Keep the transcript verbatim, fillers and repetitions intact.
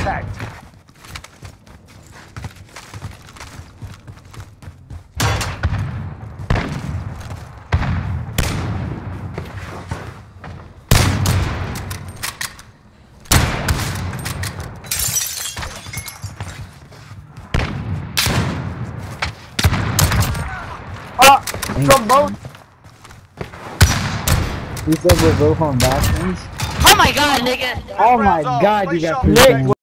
contact. Ah! From both! You said we're both on backwards? Oh my god, nigga! Oh my god, you got three.